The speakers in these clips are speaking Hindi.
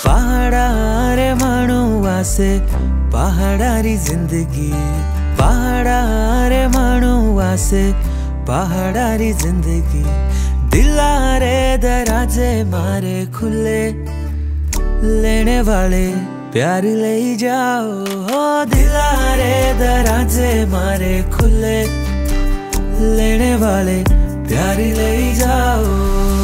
पहाड़ा रे मानू वासे पहाड़ारी जिंदगी, पहाड़ा रे मानू वासे पहाड़ारी जिंदगी। दिला रे दराजे मारे खुले, लेने वाले प्यार ले जाओ। हो दिला रे दराजे मारे खुले, लेने वाले प्यार ले जाओ।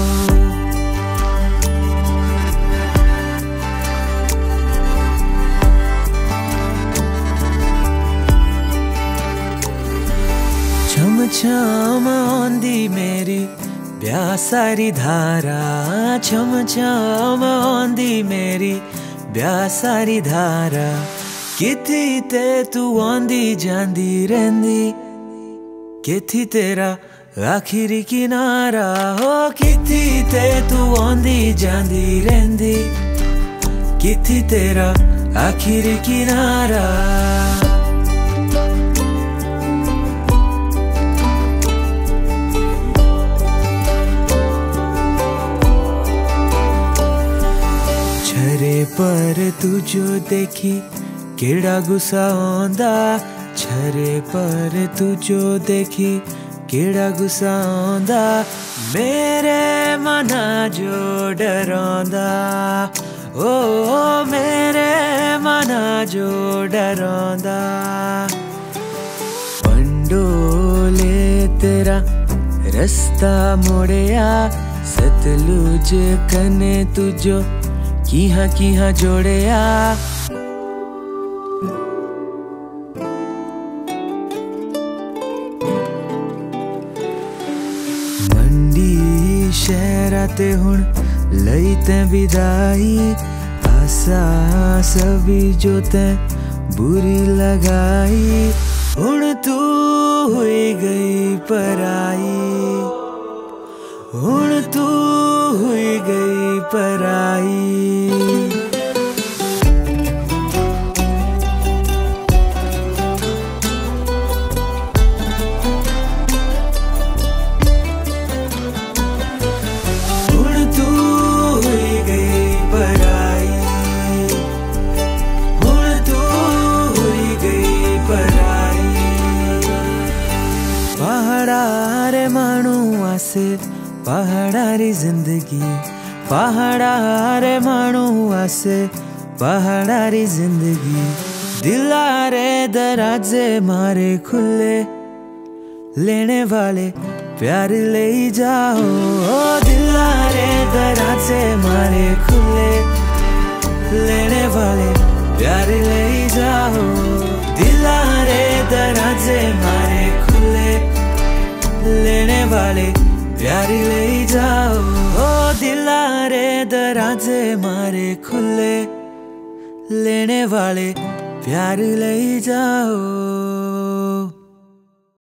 छम छम आंदी मेरी ब्याह सारी धारा, छम छम आंदी मेरी ब्याह सारी धारा। किथी ते तू आंदी जांदी रहंदी, किथी तेरा आखिरी किनारा। हो किथी ते तू आंदी जांदी रहंदी, किथी तेरा आखिरी किनारा। छरे पर तुझो देखी केड़ा गुस्सा आंदा, छरे पर तुझो देखी केड़ा गुस्सा आंदा। मेरे मना जो डरांदा, ओ मेरे मना जो डरांदा। पंडोले तेरा रास्ता मोड़िया, सतलुज कने तुझो किहा जोड़िया। मंडी शहरा ते हुण लई ते विदाई, आसा सभी जो ते बुरी लगाई। हुण तू हुई गई पराई, हुण तू हुई गई पराई। हुण तू हुई गई पराई, हुण तू हुई गई पराई। पहाड़ा रे मानू आसे पहाड़ारी जिंदगी, पहाड़ा रे मानू आसे पहाड़ारी जिंदगी। दिला रे दराजे मारे खुले, लेने वाले प्यार ले जाओ। ओ दिला रे दराजे मारे खुले, लेने वाले प्यार ले जाओ। दिला रे दराजे मारे खुले, लेने वाले प्यार ले जाओ। ओ दिला रे दराजे मारे खुले, लेने वाले प्यार ले जाओ।